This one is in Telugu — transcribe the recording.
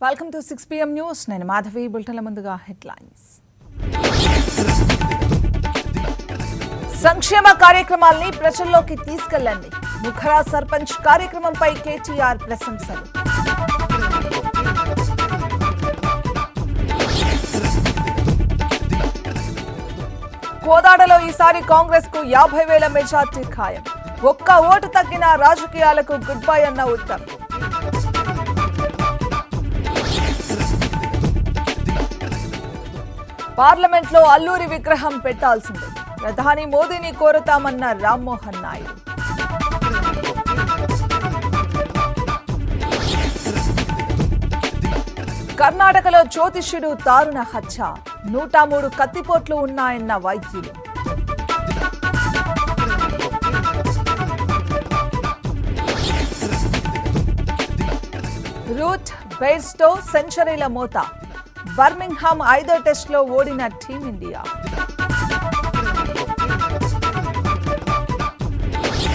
Welcome to 6 PM News. Nenu Madhavi bulletinla munduga headlines. సంక్షేమ కార్యక్రమాల్ని ప్రజల్లోకి తీసుకెళ్లండి. ముఖరా సర్పంచ్ కార్యక్రమంపై KCR ప్రశంసలు. కోదాడలో ఈసారి కాంగ్రెస్ కు 50,000 మెజార్టీ ఖాయం. ఒక్క ఓటు తగ్గిన రాజకీయాలకు గుడ్ బై అన్న ఉత్తమ్. పార్లమెంట్ లో అల్లూరి విగ్రహం పెట్టాల్సిందే. ప్రధాని మోదీని కోరుతామన్న రామ్మోహన్ నాయుడు. కర్ణాటకలో జ్యోతిష్యుడు దారుణ హత్య. 103 కత్తిపోట్లు ఉన్నాయన్న వైద్యులు. రూట్ బెయిర్స్టో సెంచరీల మోత. బర్మింగ్హామ్ 5వ టెస్టులో ఓడిన టీమిండియా.